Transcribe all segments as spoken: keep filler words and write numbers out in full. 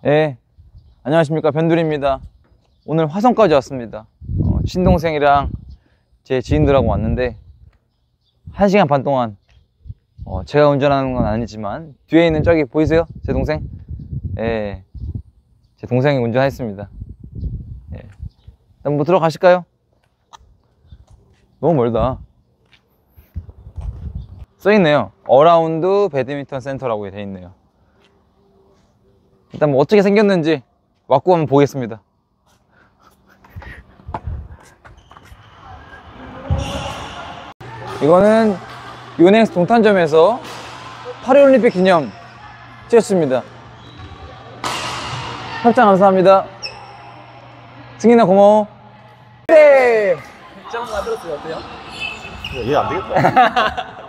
네, 안녕하십니까, 변두리입니다. 오늘 화성까지 왔습니다. 어, 친동생이랑 제 지인들하고 왔는데 한 시간 반 동안 어, 제가 운전하는 건 아니지만 뒤에 있는 저기 보이세요? 제 동생? 예, 제 동생이 운전했습니다. 예. 일단 뭐 들어가실까요? 너무 멀다. 써있네요. 어라운드 배드민턴 센터라고 되어 있네요. 일단 뭐 어떻게 생겼는지 왔고 한번 보겠습니다. 이거는 유넥스 동탄점에서 파리올림픽 기념 티셔츠입니다. 협찬 감사합니다. 승인아 고마워. 네! 짱 만들었어요. 어때요? 얘 안 되겠다.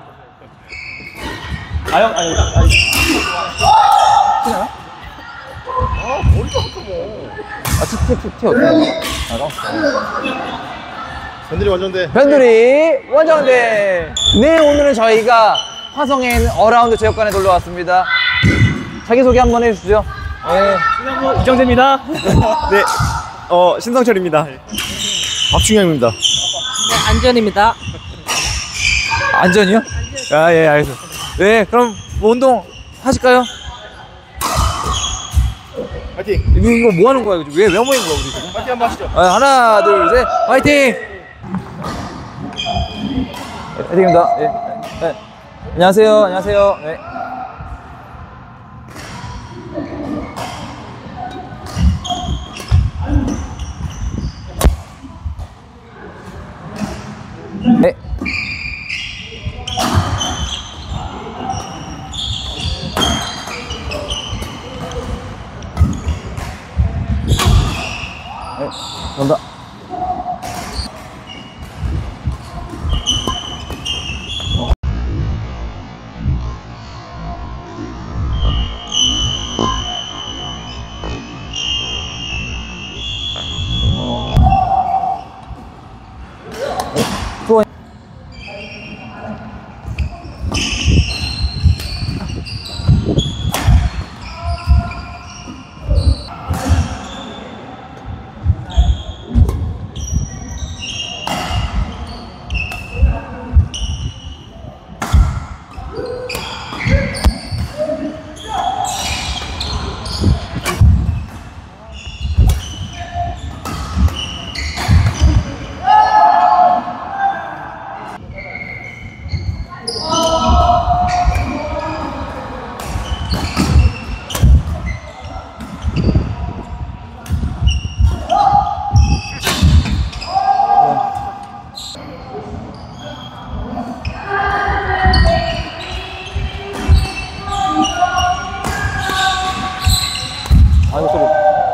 아형 아니 아니. 티나요? 아, 머리가 아까워. 아, 티, 티, 티, 티 어떻게 하는 거야? 아, 깜짝이야. 변들이 완전돼. 변두리 원정대. 네, 오늘은 저희가 화성에 있는 어라운드 체육관에 놀러 왔습니다. 자기소개 한번 해주시죠. 네. 신상무 이정재입니다. 네, 어, 신성철입니다. 박충영입니다. 네, 안전입니다. 안전이요? 아, 예, 알겠습니다. 네, 그럼 뭐 운동 하실까요? 파이팅! 이거, 이거 뭐 하는 거야? 왜, 왜 모인 거야, 우리 지금? 파이팅 한번 하시죠. 아, 하나, 둘, 셋, 화이팅! 화이팅입니다. 예. 네. 안녕하세요, 안녕하세요. 네. 네. 네, 감사합니다. 또 아이고 소리.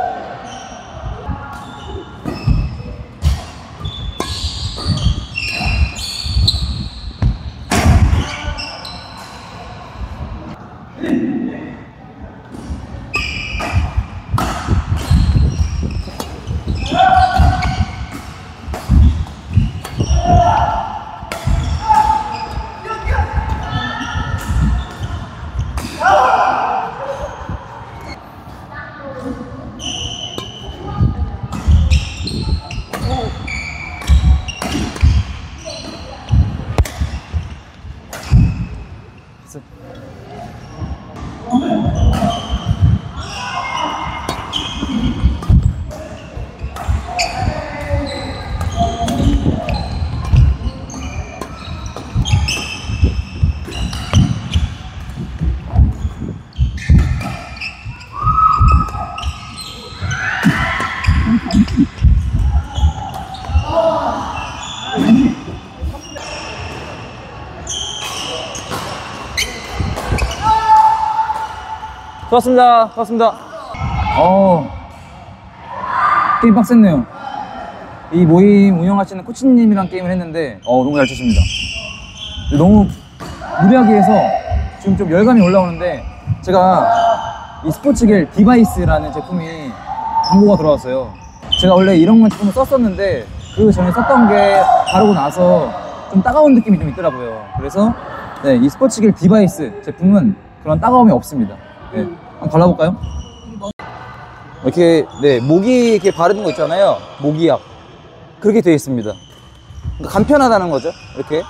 수고하셨습니다. 수고하셨습니다. 어, 게임 빡셌네요. 이 모임 운영하시는 코치님이랑 게임을 했는데 어, 너무 잘 쳤습니다. 너무 무리하게 해서 지금 좀 열감이 올라오는데 제가 이 스포츠겔 디바이스라는 제품이 광고가 들어왔어요. 제가 원래 이런 제품을 썼었는데 그 전에 썼던 게 바르고 나서 좀 따가운 느낌이 좀 있더라고요. 그래서 네, 이 스포츠겔 디바이스 제품은 그런 따가움이 없습니다. 네, 한번 발라볼까요? 이렇게 네 모기 이렇게 바르는 거 있잖아요. 모기약 그렇게 되어 있습니다. 그러니까 간편하다는 거죠. 이렇게.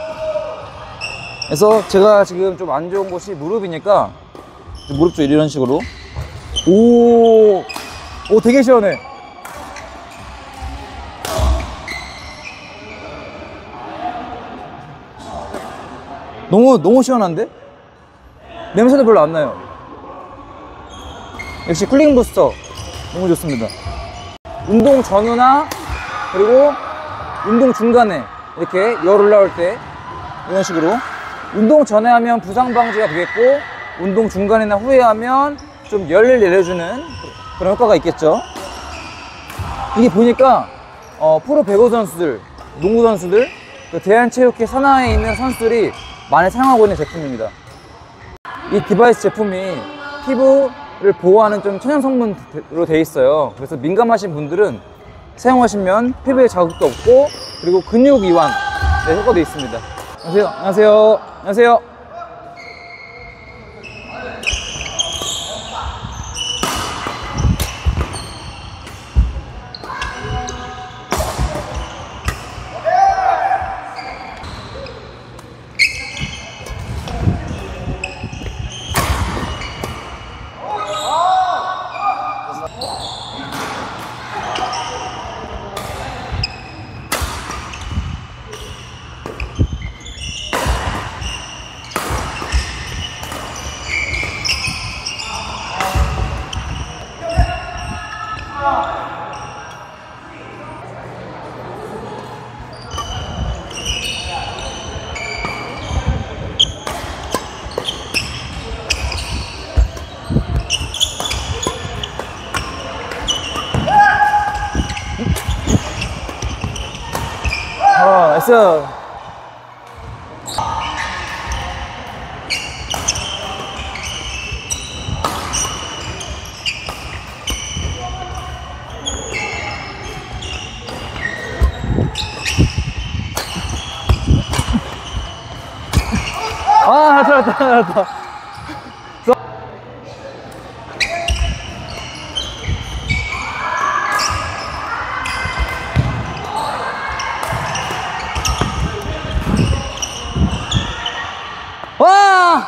그래서 제가 지금 좀 안 좋은 곳이 무릎이니까 무릎 쪽 이런 식으로 오, 오 되게 시원해. 너무 너무 시원한데? 냄새도 별로 안 나요. 역시 쿨링 부스터 너무 좋습니다. 운동 전후나 그리고 운동 중간에 이렇게 열 올라올 때 이런 식으로 운동 전에 하면 부상 방지가 되겠고 운동 중간이나 후에 하면 좀 열을 내려주는 그런 효과가 있겠죠. 이게 보니까 어, 프로 배구 선수들, 농구 선수들, 그 대한체육회 산하에 있는 선수들이 많이 사용하고 있는 제품입니다. 이 디바이스 제품이 피부를 보호하는 좀 천연 성분으로 되어 있어요. 그래서 민감하신 분들은 사용하시면 피부에 자극도 없고 그리고 근육 이완 네, 효과도 있습니다. 안녕하세요. 안녕하세요. 안녕하세요. 어, 나이스. 아, 잘했다, 잘했다. 와!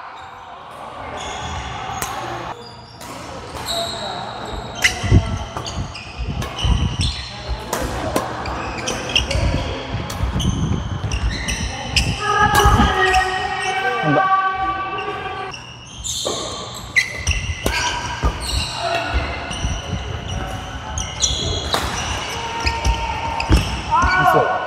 간다. 됐어.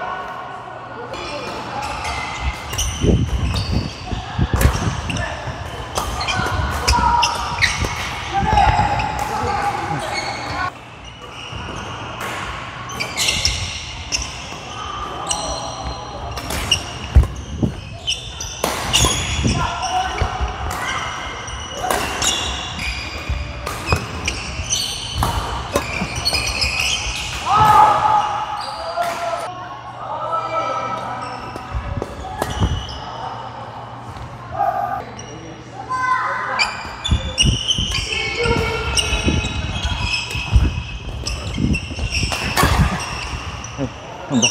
간다.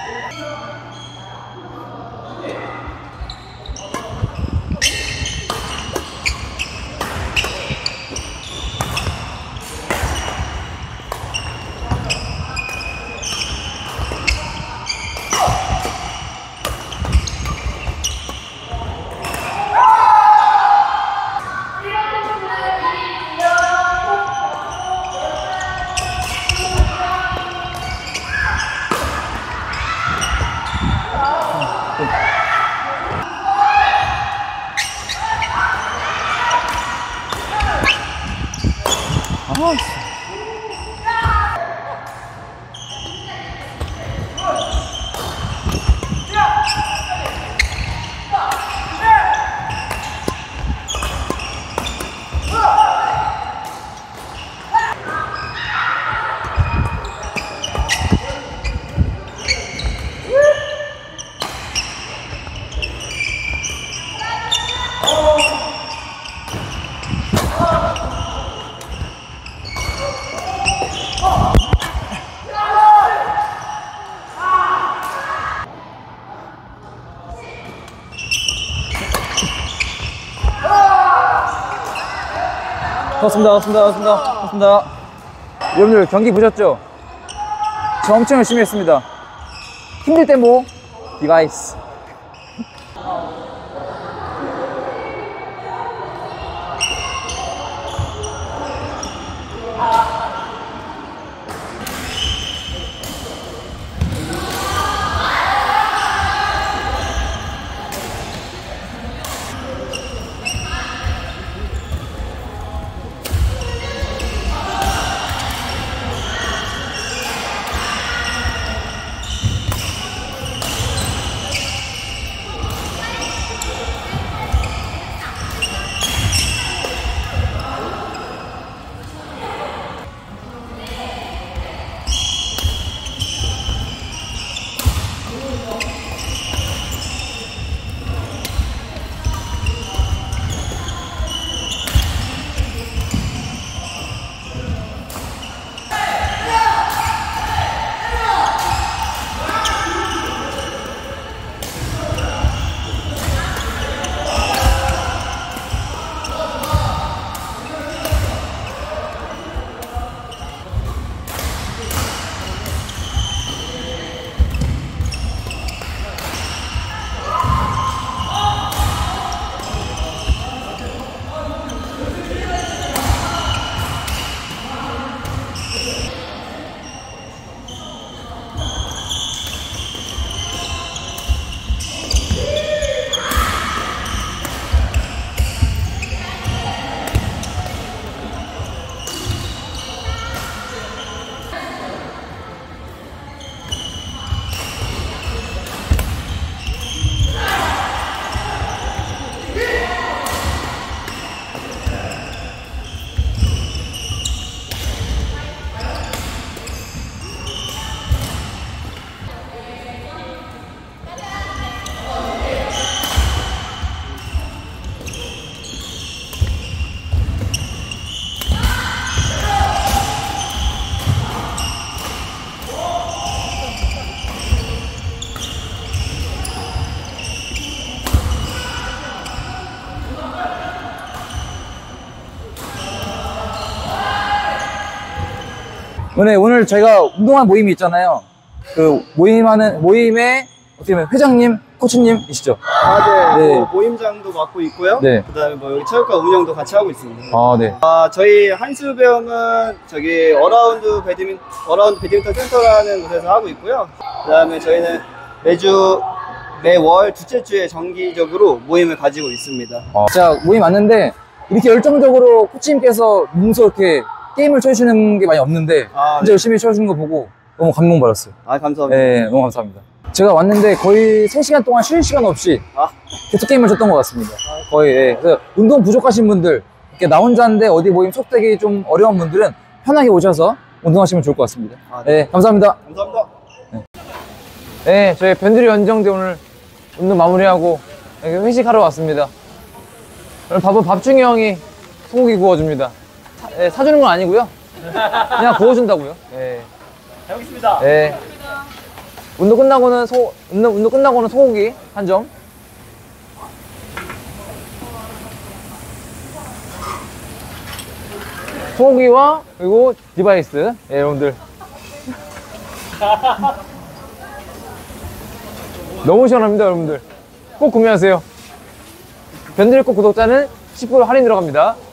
아, 고맙습니다. 고맙습니다. 고맙습니다. 고맙습니다. 여러분들 경기 보셨죠? 저 엄청 열심히 했습니다. 힘들 때 뭐 디바이스. 오늘, 오늘 저희가 운동한 모임이 있잖아요. 그 모임하는, 모임의 어떻게 보면 회장님, 코치님이시죠? 아, 네. 네. 뭐 모임장도 맡고 있고요. 네. 그 다음에 뭐 여기 체육관 운영도 같이 하고 있습니다. 아, 네. 아, 저희 한수 배영은 저기 어라운드 배드민, 어라운드 배드민턴 센터라는 곳에서 하고 있고요. 그 다음에 저희는 매주, 매월 둘째 주에 정기적으로 모임을 가지고 있습니다. 어, 제가 모임 왔는데 이렇게 열정적으로 코치님께서 몸소 이렇게 게임을 쳐주시는 게 많이 없는데 아, 진짜 네. 열심히 쳐주는 거 보고 너무 감동받았어요. 아, 감사합니다. 네, 너무 감사합니다. 제가 왔는데 거의 세 시간 동안 쉴 시간 없이 아. 계속 게임을 쳤던 것 같습니다. 거의. 예. 그래서 운동 부족하신 분들, 이렇게 나 혼자인데 어디 모임 속되기 좀 어려운 분들은 편하게 오셔서 운동하시면 좋을 것 같습니다. 아, 네. 네. 감사합니다. 감사합니다. 네, 저희 변두리 연정대 오늘 운동 마무리하고 여기 회식하러 왔습니다. 오늘 밥은 밥중이 형이 소고기 구워줍니다. 사, 예, 사주는 건 아니고요. 그냥 구워준다고요. 예. 잘 먹겠습니다. 예. 운동 끝나고는 소, 운동, 운동 끝나고는 소고기 한 점. 소고기와 그리고 디바이스. 예, 여러분들. 너무 시원합니다, 여러분들. 꼭 구매하세요. 변두리꽃 구독자는 십 퍼센트 할인 들어갑니다.